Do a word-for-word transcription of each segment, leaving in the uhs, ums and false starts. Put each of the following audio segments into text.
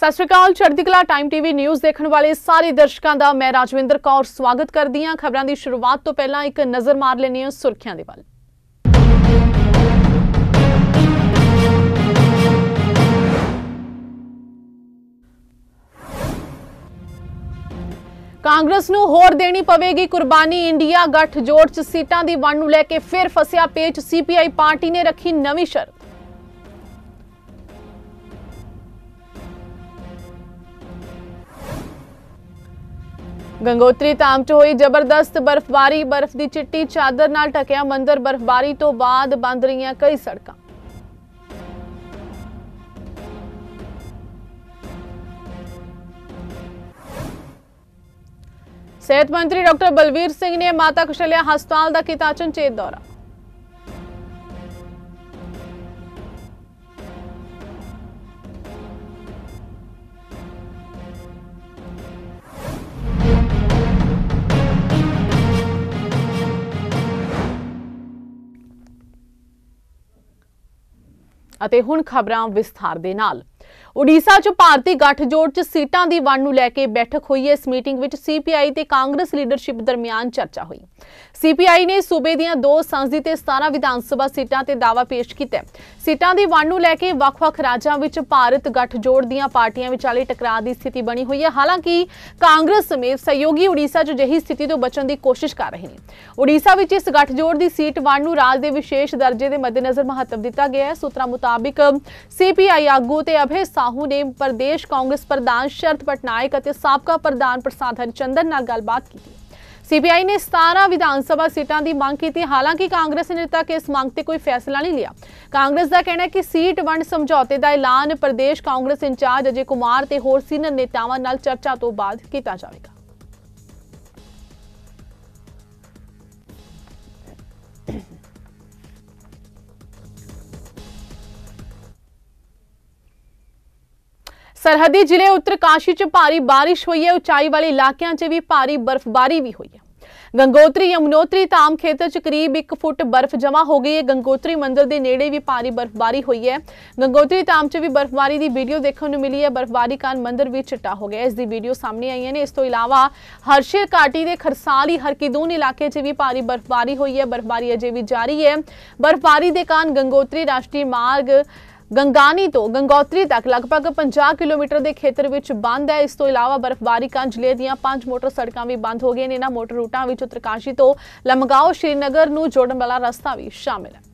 सत श्री अकाल। चढ़ती कला टाइम टीवी न्यूज़ देखने वाले सारे दर्शकों का मैं राजविंदर कौर स्वागत करती हाँ। खबरों की शुरुआत तो पहला एक नज़र मार लेने सुर्खियां दे वल। कांग्रेस नूं होर देनी पवेगी कुर्बानी। इंडिया गठजोड़ च सीटां दी वंड नूं लैके फिर फसिया पेच। सीपीआई पार्टी ने रखी नवीं शर्त। गंगोत्री धाम च होई जबरदस्त बर्फबारी। बर्फ की चिट्टी चादर नाल ढकिया मंदिर। बर्फबारी तो बाद बंद रहियां कई सड़कां। सेहत मंत्री डॉक्टर बलवीर सिंह ने माता कुशल्या हस्पताल का किया अचनचेत दौरा। ਅਤੇ ਹੁਣ ਖਬਰਾਂ ਵਿਸਥਾਰ ਦੇ ਨਾਲ। उड़ीसा च भारतीय गठजोड़ च सीटां दी वंड नूं लैके बैठक हुई है। इस मीटिंग विच सीपीआई ते कांग्रेस लीडरशिप दरमियान चर्चा हुई। सीपीआई ने सूबे दीआं दो संसदी ते सतारह विधान सभा सीटां ते दावा पेश कीता। सीटां दी वंड नूं लैके वख-वख राज्यां विच भारत गठजोड़ दीआं पार्टियां विचाले टकराअ दी स्थिति बनी हुई है। हालांकि कांग्रेस समेत सहयोगी उड़ीसा च अजिही स्थिति तो बचण दी कोशिश कर रहे हैं। उड़ीसा विच इस गठजोड़ दी सीट वंड नूं राज दे विशेष दर्जे दे मद्देनज़र महत्व दिता गया है। सूत्रां मुताबिक सीपीआई आगू ते अभय साहू ने प्रदेश कांग्रेस प्रधान शरद पटनायक और साबका प्रधान प्रसाद हरिचंदन नाल गलबात की। सीपीआई ने सतारह विधानसभा सीटां की मांग की थी। हालांकि कांग्रेस ने तक इस मांग से कोई फैसला नहीं लिया। कांग्रेस का कहना है कि सीट वंड समझौते का ऐलान प्रदेश कांग्रेस इंचार्ज अजय कुमार ते होर सीनियर नेतावां नाल चर्चा तो बाद किया जाएगा। सरहदी जिले उत्तरकाशी च भारी बारिश हुई है। उचाई वाले इलाकों च भी भारी बर्फबारी भी हुई है। गंगोत्री यमुनोत्री धाम खेतर च करीब एक फुट बर्फ जमा हो गई है। गंगोत्री मंदिर के नेड़े भी भारी बर्फबारी हुई है। गंगोत्री धाम च भी बर्फबारी की वीडियो देखने को मिली है। बर्फबारी कारण मंदिर भी चिट्टा हो गया। इसकी वीडियो सामने आई ने। इस तो इलावा हरशेर घाटी के खरसाली हरकीदून इलाके च भी भारी बर्फबारी हुई है। बर्फबारी अजे भी जारी है। बर्फबारी के कारण गंगोत्री राष्ट्रीय मार्ग गंगानी तो गंगोत्री तक लगभग पचास किलोमीटर के खेतर में बंद है। इस तो इलावा बर्फबारी कारण जिले दीआं पांच मोटर सड़कां भी बंद हो गई ने। इन्हां मोटर रूटां विच उत्तरकाशी तो लमगाओ श्रीनगर नूं जोड़न वाला रस्ता भी शामिल है।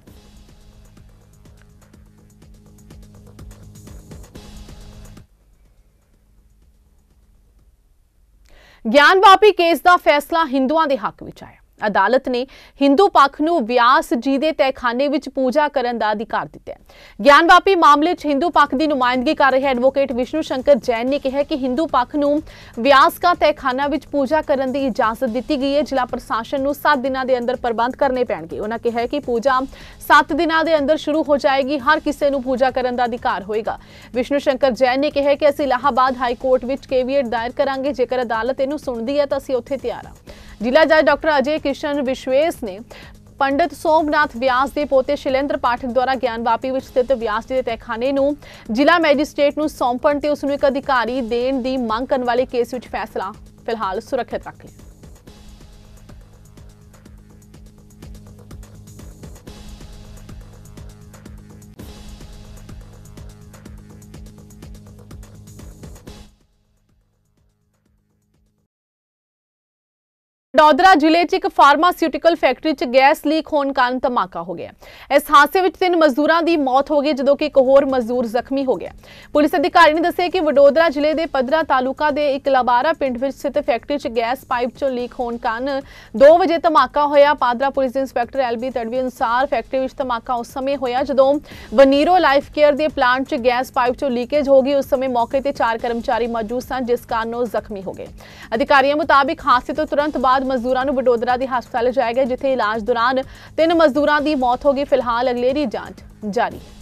ज्ञानवापी केस का फैसला हिंदुओं के हक विच आया। अदालत ने हिंदू पक्ष नूं व्यास जी के तहखाने विच पूजा करने का अधिकार दिता है। ज्ञानवापी मामले च हिंदू पक्ष की नुमाइंदगी कर रहे एडवोकेट विष्णु शंकर जैन ने कहा कि हिंदू पक्ष नूं व्यास का तहखाना विच पूजा करने की इजाजत दी गई है। जिला प्रशासन नूं सात दिनों के अंदर प्रबंध करने पैणगे। उन्होंने कहा कि पूजा सात दिनों के अंदर शुरू हो जाएगी। हर किसी नूं पूजा करने का अधिकार होएगा। विष्णु शंकर जैन ने कहा कि असीं इलाहाबाद हाईकोर्ट विच केवीएट दायर करांगे। जेकर अदालत इहनूं सुणदी है तो असीं उत्थे तैयार हां। जिला जज डॉक्टर अजय किशन विश्वेश ने पंडित सोमनाथ व्यास के पोते शैलेंद्र पाठक द्वारा ज्ञानवापी में स्थित व्यास जी के तहखाने नूं जिला मैजिस्ट्रेट नूं सौंपण ते उसनूं एक अधिकारी देण दी मंग करन वाले केस विच फैसला फिलहाल सुरक्षित रख लिया। वडोदरा जिले च एक फार्मास्यूटिकल फैक्ट्री च गैस लीक होने कारण धमाका हो गया। इस हादसे में तीन मजदूरों की मौत हो गई जबकि कि एक होर मजदूर जख्मी हो गया। पुलिस अधिकारी ने दस्सिया कि वडोदरा जिले के पदरा तालुका के एक लबारा पिंड में स्थित फैक्ट्री च गैस पाइप चों लीक होने कारण दो बजे धमाका होया। पादरा पुलिस के इंस्पैक्टर एल बी तड़वी अनुसार फैक्ट्री में धमाका उस समय होया जदों वनीरो लाइफ केयर के प्लांट च गैस पाइप चों लीकेज हो गई। उस समय मौके पर चार कर्मचारी मौजूद सन जिस कारण वो जख्मी हो गए। अधिकारियों मुताबिक हादसे तो तुरंत बाद मजदूरों को वडोदरा के हस्पताल लाया गया जिथे इलाज दौरान तीन मजदूरों की मौत हो गई। फिलहाल अगलेरी जांच जारी है।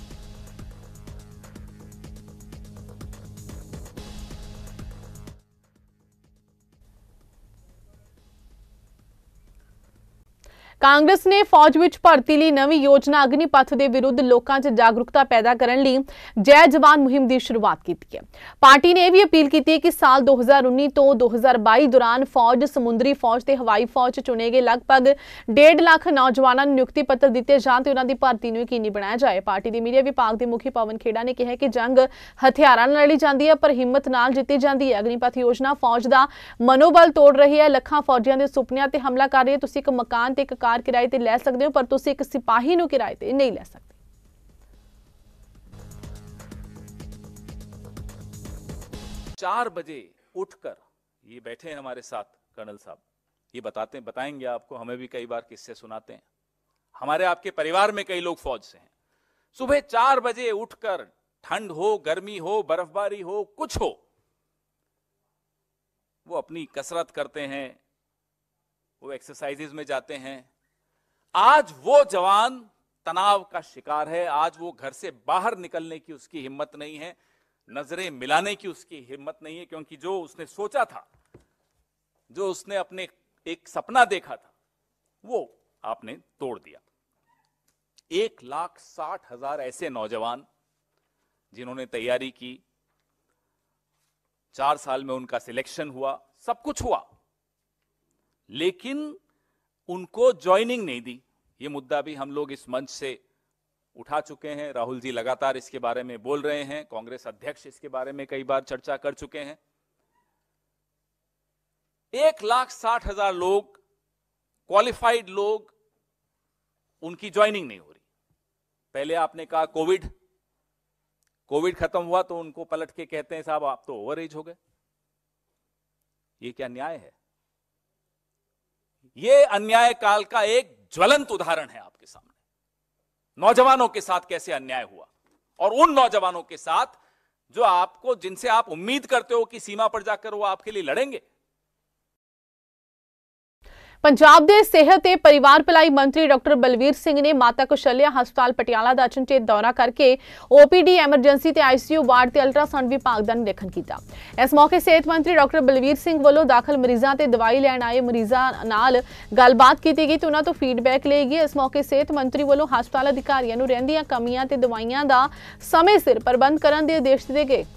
ਕਾਂਗਰਸ ਨੇ ਫੌਜ ਵਿੱਚ ਭਰਤੀ ਲਈ ਨਵੀਂ ਯੋਜਨਾ ਅਗਨੀਪਥ ਦੇ ਵਿਰੁੱਧ ਲੋਕਾਂ 'ਚ ਜਾਗਰੂਕਤਾ ਪੈਦਾ ਕਰਨ ਲਈ ਜੈ ਜਵਾਨ ਮੁਹਿੰਮ ਦੀ ਸ਼ੁਰੂਆਤ ਕੀਤੀ ਹੈ। ਪਾਰਟੀ ਨੇ ਇਹ ਵੀ ਅਪੀਲ ਕੀਤੀ ਹੈ ਕਿ ਸਾਲ ਦੋ ਹਜ਼ਾਰ ਉੱਨੀ ਤੋਂ ਦੋ ਹਜ਼ਾਰ ਬਾਈ ਦੌਰਾਨ ਫੌਜ, ਸਮੁੰਦਰੀ ਫੌਜ ਤੇ ਹਵਾਈ ਫੌਜ 'ਚ ਚੁਣੇ ਗਏ ਲਗਭਗ ਡੇਢ ਲੱਖ ਨੌਜਵਾਨਾਂ ਨੂੰ ਨਿਯੁਕਤੀ ਪੱਤਰ ਦਿੱਤੇ ਜਾਣ ਤੇ ਉਹਨਾਂ ਦੀ ਭਰਤੀ ਨੂੰ ਯਕੀਨੀ ਬਣਾਇਆ ਜਾਏ। ਪਾਰਟੀ ਦੇ ਮੀਡੀਆ ਵਿਭਾਗ ਦੇ ਮੁਖੀ ਪਵਨ ਖੇੜਾ ਨੇ ਕਿਹਾ ਕਿ ਜੰਗ ਹਥਿਆਰਾਂ ਨਾਲ ਲੜੀ ਜਾਂਦੀ ਹੈ ਪਰ ਹਿੰਮਤ ਨਾਲ ਜਿੱਤੀ ਜਾਂਦੀ ਹੈ। ਅਗਨੀਪਥ ਯੋਜਨਾ ਫੌਜ ਦਾ ਮਨੋਬਲ ਤੋੜ ਰਹੀ ਹੈ। ਲੱਖਾਂ ਫੌਜੀਆਂ ਦੇ ਸੁਪਨਿਆਂ ਤੇ ਹਮਲਾ ਕਰ ਰਹੀ ਹੈ। ਤੁਸੀਂ ਇੱਕ ਮਕਾਨ ਤੇ ਇੱਕ ਕਾਰ ਕਿਰਾਏ ਤੇ ਲੈ सकते हो पर तुसी एक सिपाही नु किराए ते नहीं ले सकते। चार बजे उठकर ये बैठे हैं हमारे साथ कर्नल साहब, ये बताते बताएंगे आपको, हमें भी कई बार किस्से सुनाते हैं। हमारे आपके परिवार में कई लोग फौज से हैं। सुबह चार बजे उठकर, ठंड हो, गर्मी हो, बर्फबारी हो, कुछ हो, वो अपनी कसरत करते हैं, वो एक्सरसाइजेज में जाते हैं। आज वो जवान तनाव का शिकार है। आज वो घर से बाहर निकलने की उसकी हिम्मत नहीं है, नजरें मिलाने की उसकी हिम्मत नहीं है, क्योंकि जो उसने सोचा था, जो उसने अपने एक सपना देखा था, वो आपने तोड़ दिया। एक लाख साठ हजार ऐसे नौजवान जिन्होंने तैयारी की, चार साल में उनका सिलेक्शन हुआ, सब कुछ हुआ, लेकिन उनको ज्वाइनिंग नहीं दी। ये मुद्दा भी हम लोग इस मंच से उठा चुके हैं। राहुल जी लगातार इसके बारे में बोल रहे हैं, कांग्रेस अध्यक्ष इसके बारे में कई बार चर्चा कर चुके हैं। एक लाख साठ हजार लोग, क्वालिफाइड लोग, उनकी ज्वाइनिंग नहीं हो रही। पहले आपने कहा कोविड, कोविड खत्म हुआ तो उनको पलट के कहते हैं साहब आप तो ओवर एज हो गए। ये क्या न्याय है? ये अन्याय काल का एक ज्वलंत उदाहरण है आपके सामने। नौजवानों के साथ कैसे अन्याय हुआ, और उन नौजवानों के साथ जो आपको, जिनसे आप उम्मीद करते हो कि सीमा पर जाकर वो आपके लिए लड़ेंगे। पंजाब के सेहत ते परिवार भलाई मंत्री डॉक्टर बलवीर सिंह ने माता कुशल्या हस्पताल पटियाला का अचनचेत दौरा करके ओपीडी एमरजेंसी ते आईसीयू वार्ड ते अल्ट्रासाउंड विभाग का निरीखण किया। इस मौके सेहत मंत्री डॉक्टर बलवीर सिंह वालों दाखिल मरीजों ते दवाई लैण आए मरीजों नाल गलबात की गई ते उन्हां तों फीडबैक ली गई। इस मौके सेहत मंत्री वालों हस्पताल अधिकारियों नूं रहिंदियां कमियां ते दवाइयां दा समय सिर प्रबंध करन दे आदेश दिते गए।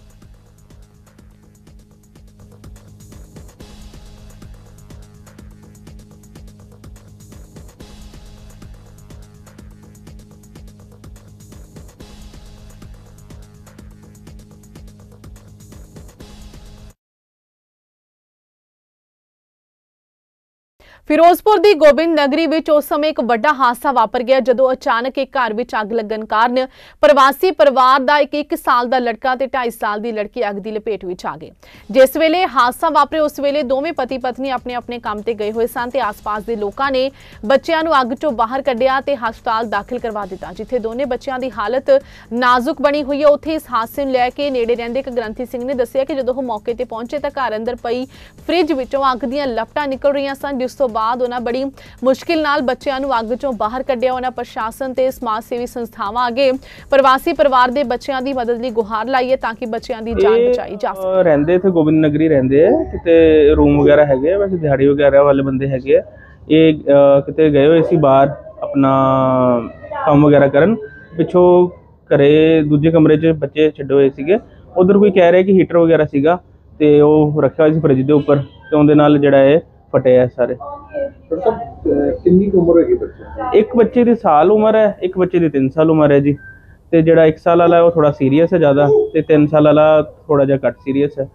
फिरोजपुर की गोबिंद नगरी विच उस समय एक बड़ा हादसा वापर गया जदों अचानक एक घर विच अग लगन कारण प्रवासी परिवार का एक एक साल का लड़का ते ढाई साल की लड़की अग की लपेट विच आ गए। जिस वेले हादसा वापरे उस वेले दोवें पति पत्नी अपने अपने काम ते गए हुए सन ते आस-पास के लोगों ने बच्चों नूं अग चों बाहर कढ़िया ते हस्पताल दाखिल करवा दिता, जिथे दोनों बच्चों की हालत नाजुक बनी हुई है। उत्थे इस हादसे नूं लैके नेड़े रहिंदे एक ग्रंथी सिंह ने दस्सिया कि जदों मौके ते पहुंचे तां घर अंदर पई फ्रिज विचों अग दीयां लपटां निकल रहीआं सन, जिस तों बाद उन्हां बड़ी मुश्किल नाल बच्चों नूं अग चों बाहर कढ़िया। उन्हां प्रशासन ते समाज सेवी संस्थावां अगे प्रवासी परिवार दे बच्चों की मदद लई गुहार लाई है ताकि बच्चों की जान बचाई जा सके। रहिंदे इत्थे गोबिंद नगरी रहिंदे है, किते रूम वगैरह हैगे, वैसे दिहाड़ी वगैरह वाले बंदे हैगे। ये किते गए हुए सी बाहर अपना काम वगैरह करन, पिछों घरे दूजे कमरे च बच्चे छड्डे होए सीगे। उधर कोई कह रहा कि हीटर वगैरह सीगा ते ओह रखिया होया सी फ्रिज दे उपर ते उहदे नाल जिहड़ा है फटे है सारे। कितनी उम्र है बच्चे? एक बच्चे की साल उम्र है, एक बच्चे की तीन साल उम्र है जी। ते जिहड़ा एक साल वाला है वो थोड़ा सीरीयस है ज़्यादा, ते तीन साल वाला थोड़ा जिहा घट सीरीयस है।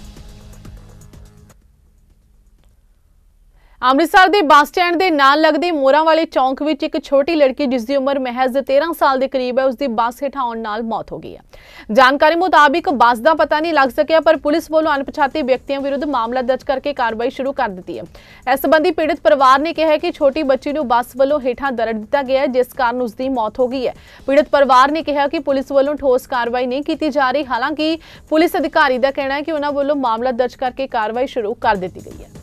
अमृतसर के बस स्टैंड के नाल लगते मोरा वाले चौंक में एक छोटी लड़की जिसकी उम्र महज तेरह साल के करीब है, उसकी बस हेठ आउण नाल मौत हो गई है। जानकारी मुताबिक बस का पता नहीं लग सकिया पर पुलिस वालों अणपछाते व्यक्तियों विरुद्ध मामला दर्ज करके कार्रवाई शुरू कर दी है। इस संबंधी पीड़ित परिवार ने कहा कि छोटी बच्ची को बस वालों हेठा दरड़ दिता गया है, जिस कारण उसकी मौत हो गई है। पीड़ित परिवार ने कहा कि पुलिस वालों ठोस कार्रवाई नहीं की जा रही। हालांकि पुलिस अधिकारी का कहना है कि उन्होंने वालों मामला दर्ज करके कार्रवाई शुरू कर दी गई है।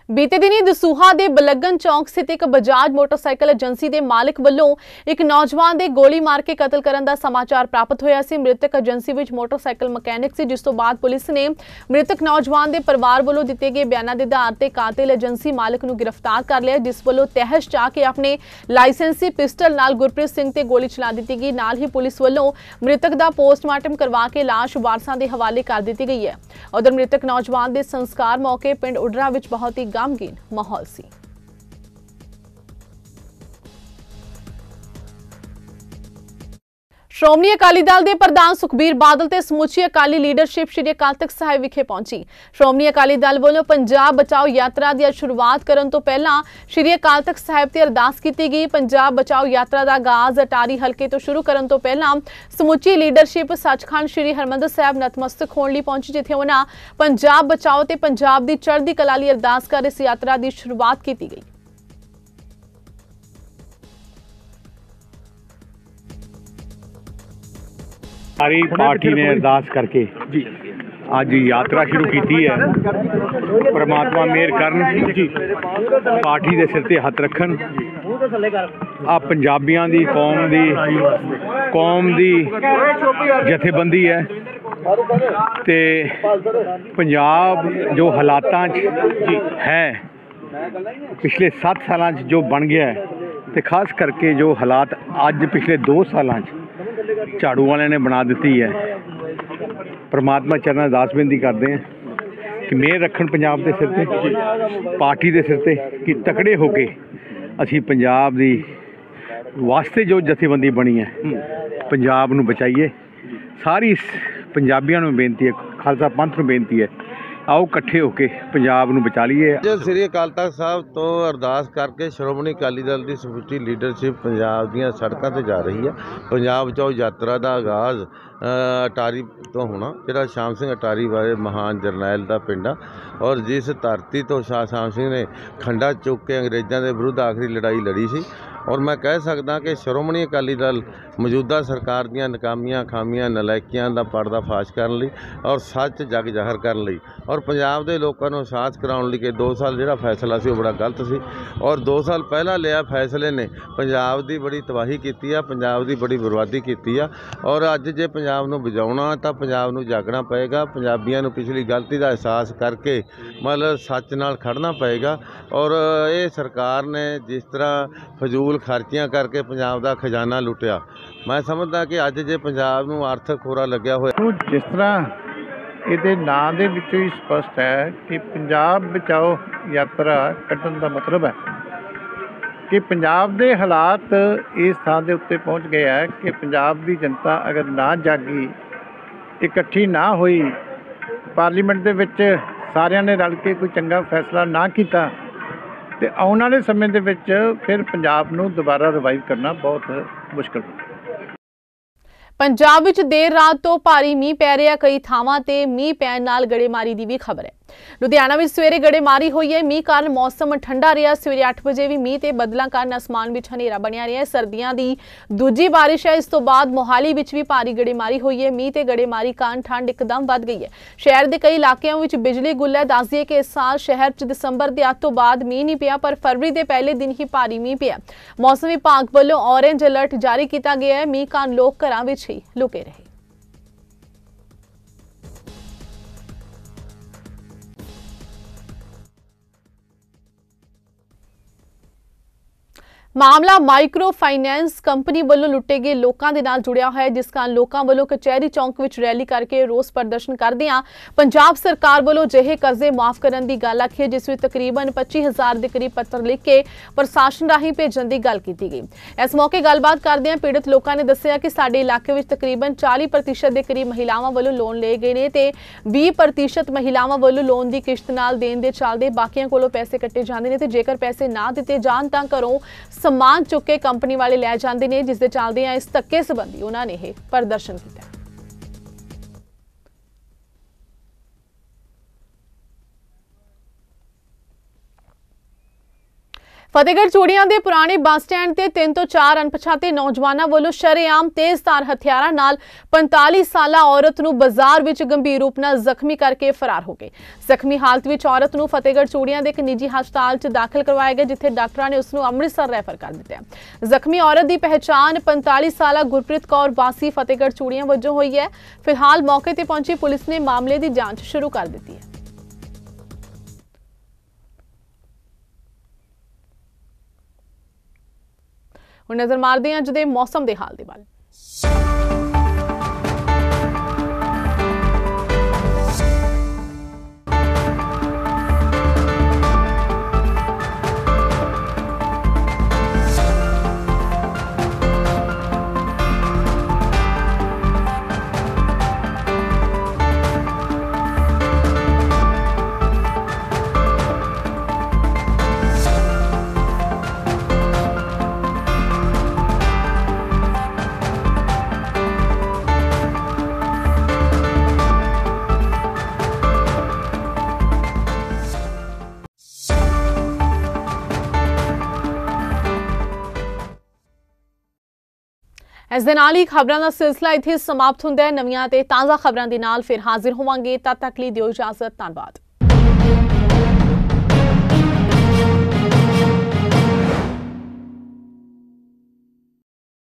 बीते दिनी दसूहा ਦੇ ਬਲਗਨ ਚੌਂਕ ਸਥਿਤ ਇੱਕ ਬਜਾਜ ਮੋਟਰਸਾਈਕਲ ਏਜੰਸੀ ਦੇ ਮਾਲਕ ਵੱਲੋਂ ਇੱਕ ਨੌਜਵਾਨ ਦੇ ਗੋਲੀ ਮਾਰ ਕੇ ਕਤਲ ਕਰਨ ਦਾ ਸਮਾਚਾਰ ਪ੍ਰਾਪਤ ਹੋਇਆ ਸੀ। ਮ੍ਰਿਤਕ ਏਜੰਸੀ ਵਿੱਚ ਮੋਟਰਸਾਈਕਲ ਮਕੈਨਿਕ ਸੀ, ਜਿਸ ਤੋਂ ਬਾਅਦ ਪੁਲਿਸ ਨੇ ਮ੍ਰਿਤਕ ਨੌਜਵਾਨ ਦੇ ਪਰਿਵਾਰ ਵੱਲੋਂ ਦਿੱਤੇ ਗਏ ਬਿਆਨਾਂ ਦੇ ਆਧਾਰ ਤੇ ਕਾਤਿਲ ਏਜੰਸੀ ਮਾਲਕ ਨੂੰ ਗ੍ਰਿਫਤਾਰ ਕਰ ਲਿਆ, ਜਿਸ ਵੱਲੋਂ ਤਹਿਸ਼ ਚਾ ਕੇ ਆਪਣੇ ਲਾਇਸੈਂਸੀ ਪਿਸਟਲ ਨਾਲ ਗੁਰਪ੍ਰੀਤ ਸਿੰਘ ਤੇ ਗੋਲੀ ਚਲਾ ਦਿੱਤੀ ਗਈ। ਨਾਲ ਹੀ ਪੁਲਿਸ ਵੱਲੋਂ ਮ੍ਰਿਤਕ ਦਾ ਪੋਸਟਮਾਰਟਮ ਕਰਵਾ ਕੇ ਲਾਸ਼ ਵਾਰਸਾਂ ਦੇ ਹਵਾਲੇ ਕਰ ਦਿੱਤੀ ਗਈ ਹੈ। ਉਧਰ ਮ੍ਰਿਤਕ ਨੌਜਵਾਨ ਦੇ ਸੰਸਕਾਰ ਮੌਕੇ ਪਿੰਡ ਉਡਰਾ ਵਿੱਚ ਬਹੁਤ ਹੀ ਗਮਗੀਨ ਮਾਹੌਲ ਸੀ। ਸ਼੍ਰੋਮਣੀ ਅਕਾਲੀ ਦਲ ਦੇ ਪ੍ਰਧਾਨ ਸੁਖਬੀਰ ਬਾਦਲ ਤੇ ਸਮੁੱਚੀ ਅਕਾਲੀ ਲੀਡਰਸ਼ਿਪ ਸ਼੍ਰੀ ਅਕਾਲ ਤਖਤ ਸਾਹਿਬ ਵਿਖੇ ਪਹੁੰਚੀ। ਸ਼੍ਰੋਮਣੀ ਅਕਾਲੀ ਦਲ ਵੱਲੋਂ ਪੰਜਾਬ ਬਚਾਓ ਯਾਤਰਾ ਦੀ ਸ਼ੁਰੂਆਤ ਕਰਨ ਤੋਂ ਪਹਿਲਾਂ ਸ਼੍ਰੀ ਅਕਾਲ ਤਖਤ ਸਾਹਿਬ ਤੇ ਅਰਦਾਸ ਕੀਤੀ ਗਈ। ਪੰਜਾਬ ਬਚਾਓ ਯਾਤਰਾ ਦਾ ਆਗਾਜ਼ ਅਟਾਰੀ ਹਲਕੇ ਤੋਂ ਸ਼ੁਰੂ ਕਰਨ ਤੋਂ ਪਹਿਲਾਂ ਸਮੁੱਚੀ ਲੀਡਰਸ਼ਿਪ ਸੱਚਖੰਡ ਸ਼੍ਰੀ ਹਰਿਮੰਦਰ ਸਾਹਿਬ ਨਤਮਸਤਕ ਹੋਣ ਲਈ ਪਹੁੰਚੀ, ਜਿੱਥੇ ਉਹਨਾਂ ਪੰਜਾਬ ਬਚਾਓ ਤੇ ਪੰਜਾਬ ਦੀ ਚੜ੍ਹਦੀ ਕਲਾ ਲਈ ਅਰਦਾਸ ਕਰ ਇਸ ਯਾਤਰਾ ਦੀ ਸ਼ੁਰੂਆਤ ਕੀਤੀ ਗਈ। सारी पार्टी ने अरदास करके आज यात्रा शुरू की है। परमात्मा मेहर करन, पार्टी के सिर ते हथ रखन। आ पंजाबियां दी कौम दी कौम दी जथेबंदी है ते पंजाब जो हालातां च है पिछले सत्त सालां च जो बन गया है ते खास करके जो हालात अज पिछले दो सालां च झाड़ू वाले ने बना दी है। परमात्मा चरणा अरदास बेनती करते हैं कि मेहर रखन पंजाब के सिर ते, पार्टी के सिर ते कि तकड़े होके असी पंजाब दी वास्ते जो जथेबंदी बनी है पंजाब नूं बचाइए। सारी पंजाबियों नूं बेनती है, खालसा पंथ नूं बेनती है, आओ इकट्ठे होके पंजाब नूं बचा लीए। जो श्री अकाल तख्त साहब तो अरदास करके श्रोमणी अकाली दल की समੁੱਚੀ लीडरशिप पंजाब ਦੀਆਂ सड़कों ਤੇ जा रही है। पंजाब बचाओ यात्रा का आगाज़ अटारी तो होना, ਜਿਹੜਾ ਸ਼ਾਮ ਸਿੰਘ ਅਟਾਰੀ ਵਾਲੇ ਮਹਾਨ ਜਰਨੈਲ ਦਾ ਪਿੰਡ ਆ, ਔਰ ਜਿਸ ਧਰਤੀ ਤੋਂ ਸ਼ਾਹ ਸ਼ਾਮ ਸਿੰਘ ਨੇ ਖੰਡਾ ਚੁੱਕ ਕੇ ਅੰਗਰੇਜ਼ਾਂ ਦੇ ਵਿਰੁੱਧ ਆਖਰੀ ਲੜਾਈ ਲੜੀ ਸੀ। ਔਰ ਮੈਂ ਕਹਿ ਸਕਦਾ ਕਿ ਸ਼੍ਰੋਮਣੀ ਅਕਾਲੀ ਦਲ ਮੌਜੂਦਾ ਸਰਕਾਰ ਦੀਆਂ ਨਾਕਾਮੀਆਂ ਖਾਮੀਆਂ ਨਲਾਇਕੀਆਂ ਦਾ ਪਰਦਾ ਫਾਸ਼ ਕਰਨ ਲਈ ਔਰ ਸੱਚ ਜਗ ਜ਼ਾਹਰ ਕਰਨ ਲਈ ਔਰ ਪੰਜਾਬ ਦੇ ਲੋਕਾਂ ਨੂੰ ਅਹਿਸਾਸ ਕਰਾਉਣ ਲਈ ਕਿ ਦੋ ਸਾਲ ਜਿਹੜਾ ਫੈਸਲਾ ਸੀ ਉਹ ਬੜਾ ਗਲਤ ਸੀ ਔਰ ਦੋ ਸਾਲ ਪਹਿਲਾਂ ਲਿਆ ਫੈਸਲੇ ਨੇ ਪੰਜਾਬ ਦੀ ਬੜੀ ਤਬਾਹੀ ਕੀਤੀ ਆ, ਪੰਜਾਬ ਦੀ ਬੜੀ ਬਰਬਾਦੀ ਕੀਤੀ ਆ। ਔਰ ਅੱਜ ਜੇ ਪੰਜਾਬ ਨੂੰ ਬਚਾਉਣਾ ਤਾਂ ਪੰਜਾਬ ਨੂੰ ਜਾਗਣਾ ਪਏਗਾ, ਪੰਜਾਬੀਆਂ ਨੂੰ ਪਿਛਲੀ ਗਲਤੀ ਦਾ ਅਹਿਸਾਸ ਕਰਕੇ ਮਤਲਬ ਸੱਚ ਨਾਲ ਖੜਨਾ ਪਏਗਾ। ਔਰ ਇਹ ਸਰਕਾਰ ਨੇ ਜਿਸ ਤਰ੍ਹਾਂ ਫਜ਼ੂਲ ਖਰਚੀਆਂ ਕਰਕੇ ਪੰਜਾਬ ਦਾ ਖਜ਼ਾਨਾ ਲੁੱਟਿਆ, ਮੈਂ ਸਮਝਦਾ ਕਿ ਅੱਜ ਜੇ ਪੰਜਾਬ ਨੂੰ ਆਰਥਿਕ ਖੋਰਾ ਲੱਗਿਆ ਹੋਇਆ, ਜਿਸ ਤਰ੍ਹਾਂ ਇਹਦੇ ਨਾਂ ਦੇ ਵਿੱਚੋਂ ਹੀ ਸਪਸ਼ਟ ਹੈ ਕਿ ਪੰਜਾਬ ਬਚਾਓ ਯਾਤਰਾ ਕੱਢਣ ਦਾ ਮਤਲਬ ਹੈ ਕਿ ਪੰਜਾਬ ਦੇ ਹਾਲਾਤ ਇਸ ਥਾਂ ਦੇ ਉੱਤੇ ਪਹੁੰਚ ਗਏ ਹੈ ਕਿ ਪੰਜਾਬ ਦੀ ਜਨਤਾ ਅਗਰ ਨਾ ਜਾਗੀ, ਇਕੱਠੀ ਨਾ ਹੋਈ, ਪਾਰਲੀਮੈਂਟ ਦੇ ਵਿੱਚ ਸਾਰਿਆਂ ਨੇ ਰਲ ਕੇ ਕੋਈ ਚੰਗਾ ਫੈਸਲਾ ਨਾ ਕੀਤਾ ਤੇ ਆਉਣ ਵਾਲੇ ਸਮੇਂ ਦੇ ਵਿੱਚ ਫਿਰ ਪੰਜਾਬ ਨੂੰ ਦੁਬਾਰਾ ਰਿਵਾਈਵ ਕਰਨਾ ਬਹੁਤ ਮੁਸ਼ਕਲ ਹੋਵੇਗਾ। ਪੰਜਾਬ ਵਿੱਚ ਦੇਰ ਰਾਤ ਤੋਂ ਭਾਰੀ ਮੀਂਹ ਪੈ ਰਿਹਾ, ਕਈ ਥਾਵਾਂ ਤੇ ਮੀਂਹ ਪੈਣ ਨਾਲ ਗੜੇਮਾਰੀ ਦੀ ਵੀ ਖਬਰ ਹੈ। ਲੁਧਿਆਣਾ ਵਿੱਚ ਸਵੇਰੇ ਗੜੇਮਾਰੀ ਹੋਈ ਹੈ। ਮੀਂਹ ਕਾਰਨ ਮੌਸਮ ਠੰਡਾ ਰਿਹਾ। ਸਵੇਰੇ ਅੱਠ ਵਜੇ ਵੀ ਮੀਂਹ ਤੇ ਬੱਦਲਾਂ ਕਾਰਨ ਅਸਮਾਨ ਵਿੱਚ ਹਨੇਰਾ ਬਣਿਆ ਰਿਹਾ। ਸਰਦੀਆਂ ਦੀ ਦੂਜੀ ਬਾਰਿਸ਼ ਹੈ। ਇਸ ਤੋਂ ਬਾਅਦ ਮੋਹਾਲੀ ਵਿੱਚ ਵੀ ਭਾਰੀ ਗੜੇਮਾਰੀ ਹੋਈ ਹੈ। ਮੀਂਹ ਤੇ ਗੜੇਮਾਰੀ ਕਾਰਨ ਠੰਡ ਇੱਕਦਮ ਵੱਧ ਗਈ ਹੈ। ਸ਼ਹਿਰ ਦੇ ਕਈ ਇਲਾਕਿਆਂ ਵਿੱਚ ਬਿਜਲੀ ਗੁੱਲ ਹੈ। ਦੱਸ ਦਈਏ ਕਿ ਇਸ ਸਾਲ ਸ਼ਹਿਰ 'ਚ ਦਸੰਬਰ ਦੇ ਅੱਧ ਤੋਂ ਬਾਅਦ ਮੀਂਹ ਨਹੀਂ ਪਿਆ, ਪਰ ਫਰਵਰੀ ਦੇ ਪਹਿਲੇ ਦਿਨ ਹੀ ਭਾਰੀ ਮੀਂਹ ਪਿਆ। ਮੌਸਮ ਵਿਭਾਗ ਵੱਲੋਂ ਔਰੇਂਜ ਅਲਰਟ ਜਾਰੀ ਕੀਤਾ ਗਿਆ ਹੈ। ਮੀਂਹ ਕਾਰਨ ਲੋਕ ਘਰਾਂ ਵਿੱਚ ਹੀ ਲੁਕੇ ਰਹੇ। ਮਾਮਲਾ ਮਾਈਕਰੋ ਫਾਈਨੈਂਸ ਕੰਪਨੀ ਵੱਲੋਂ ਲੁੱਟੇ ਗਏ ਲੋਕਾਂ ਦੇ ਨਾਲ ਜੁੜਿਆ ਹੋਇਆ ਹੈ, ਜਿਸ ਕਾਰਨ ਲੋਕਾਂ ਵੱਲੋਂ ਕਚਹਿਰੀ ਚੌਂਕ ਵਿੱਚ ਰੈਲੀ ਕਰਕੇ ਰੋਸ ਪ੍ਰਦਰਸ਼ਨ ਕਰਦਿਆਂ ਪੰਜਾਬ ਸਰਕਾਰ ਵੱਲੋਂ ਜਿਹੇ ਕਰਜ਼ੇ ਮਾਫ ਕਰਨ ਦੀ ਗੱਲ ਆਖੀ, ਜਿਸ ਵਿੱਚ ਤਕਰੀਬਨ ਪੱਚੀ ਹਜ਼ਾਰ ਦੇ ਕਰੀਬ ਪੱਤਰ ਲਿਖ ਕੇ ਪ੍ਰਸ਼ਾਸਨ ਰਾਹੀਂ ਭੇਜਣ ਦੀ ਗੱਲ ਕੀਤੀ ਗਈ। ਇਸ ਮੌਕੇ ਗੱਲਬਾਤ ਕਰਦਿਆਂ ਪੀੜਤ ਲੋਕਾਂ ਨੇ ਦੱਸਿਆ ਕਿ ਸਾਡੇ ਇਲਾਕੇ ਵਿੱਚ ਤਕਰੀਬਨ ਚਾਲੀ ਪ੍ਰਤੀਸ਼ਤ ਦੇ ਕਰੀਬ ਮਹਿਲਾਵਾਂ ਵੱਲੋਂ ਲੋਨ ਲਏ ਗਏ ਨੇ ਤੇ ਵੀਹ ਪ੍ਰਤੀਸ਼ਤ ਮਹਿਲਾਵਾਂ ਵੱਲੋਂ ਲੋਨ ਦੀ ਕਿਸ਼ਤ ਨਾਲ ਦੇਣ ਦੇ ਚੱਲਦੇ ਬਾਕੀਆਂ ਕੋਲੋਂ ਪੈਸੇ ਕੱਟੇ ਜਾਂਦੇ ਨੇ ਤੇ ਜੇਕਰ ਪੈਸੇ ਨਾ ਦਿੱਤੇ ਜਾਣ ਤਾਂ ਘਰੋਂ ਸਮਾਨ ਚੁੱਕ ਕੇ ਕੰਪਨੀ ਵਾਲੇ ਲੈ ਜਾਂਦੇ ਨੇ, ਜਿਸ ਦੇ ਚੱਲਦਿਆਂ ਇਸ ਧੱਕੇ ਸੰਬੰਧੀ ਉਹਨਾਂ ਨੇ ਇਹ ਪ੍ਰਦਰਸ਼ਨ ਕੀਤਾ। ਫਤਿਹਗੜ੍ਹ ਚੂੜੀਆਂ ਦੇ ਪੁਰਾਣੇ ਬੱਸ ਸਟੈਂਡ ਤੇ ਤਿੰਨ ਤੋਂ ਚਾਰ ਅਣਪਛਾਤੇ ਨੌਜਵਾਨਾਂ ਵੱਲੋਂ ਸ਼ਰੇਆਮ ਤੇਜ਼ਧਾਰ ਹਥਿਆਰਾਂ ਨਾਲ ਪੰਤਾਲੀ ਸਾਲਾ ਔਰਤ ਨੂੰ ਬਾਜ਼ਾਰ ਵਿੱਚ ਗੰਭੀਰ ਰੂਪ ਨਾਲ ਜ਼ਖਮੀ ਕਰਕੇ ਫਰਾਰ ਹੋ ਗਏ। ਜ਼ਖਮੀ ਹਾਲਤ ਵਿੱਚ ਔਰਤ ਨੂੰ ਫਤਿਹਗੜ੍ਹ ਚੂੜੀਆਂ ਦੇ ਇੱਕ ਨਿੱਜੀ ਹਸਪਤਾਲ 'ਚ ਦਾਖਲ ਕਰਵਾਇਆ ਗਿਆ, ਜਿੱਥੇ ਡਾਕਟਰਾਂ ਨੇ ਉਸ ਨੂੰ ਅੰਮ੍ਰਿਤਸਰ ਰੈਫਰ ਕਰ ਦਿੱਤਾ। ਜ਼ਖਮੀ ਔਰਤ ਦੀ ਪਹਿਚਾਣ ਪੰਤਾਲੀ ਸਾਲਾ ਗੁਰਪ੍ਰੀਤ ਕੌਰ ਵਾਸੀ ਫਤਿਹਗੜ੍ਹ ਚੂੜੀਆਂ ਵਜੋਂ ਹੋਈ ਹੈ। ਫਿਲਹਾਲ ਮੌਕੇ ਤੇ ਪਹੁੰਚੀ ਪੁਲਿਸ ਨੇ ਮਾਮਲੇ ਦੀ ਜਾਂਚ ਸ਼ੁਰੂ ਕਰ ਦਿੱਤੀ ਹੈ। ਹੁਣ ਨਜ਼ਰ ਮਾਰਦੇ ਹਾਂ ਅੱਜ ਦੇ ਮੌਸਮ ਦੇ ਹਾਲ ਦੇ ਵੱਲ। ਇਸ ਦੇ ਨਾਲ ਹੀ ਖਬਰਾਂ ਦਾ ਸਿਲਸਿਲਾ ਇੱਥੇ ਸਮਾਪਤ ਹੁੰਦਾ ਹੈ। ਨਵੀਆਂ ਤੇ ਤਾਜ਼ਾ ਖਬਰਾਂ ਦੇ ਨਾਲ ਫਿਰ ਹਾਜ਼ਰ ਹੋਵਾਂਗੇ। ਤਦ ਤੱਕ ਲਈ ਦਿਓ ਇਜਾਜ਼ਤ। ਧੰਨਵਾਦ।